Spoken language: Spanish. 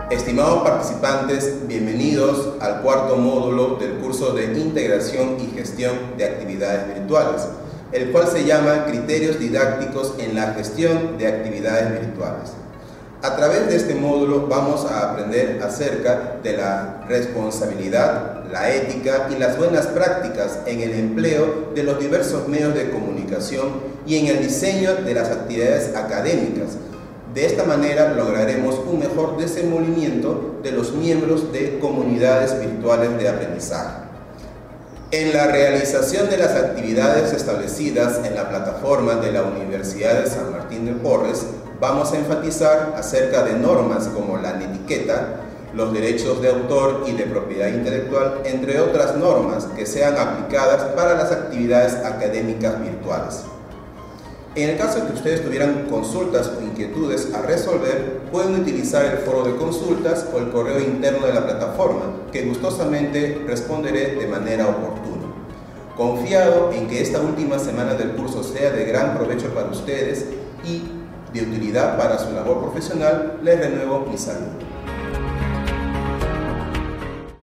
Estimados participantes, bienvenidos al cuarto módulo del curso de Integración y Gestión de Actividades Virtuales, el cual se llama Criterios Didácticos en la Gestión de Actividades Virtuales. A través de este módulo vamos a aprender acerca de la responsabilidad, la ética y las buenas prácticas en el empleo de los diversos medios de comunicación y en el diseño de las actividades académicas. De esta manera lograremos un mejor desenvolvimiento de los miembros de comunidades virtuales de aprendizaje. En la realización de las actividades establecidas en la plataforma de la Universidad de San Martín de Porres, vamos a enfatizar acerca de normas como la netiqueta, los derechos de autor y de propiedad intelectual, entre otras normas que sean aplicadas para las actividades académicas virtuales. En el caso de que ustedes tuvieran consultas o inquietudes a resolver, pueden utilizar el foro de consultas o el correo interno de la plataforma, que gustosamente responderé de manera oportuna. Confiado en que esta última semana del curso sea de gran provecho para ustedes y de utilidad para su labor profesional, les renuevo mi saludo.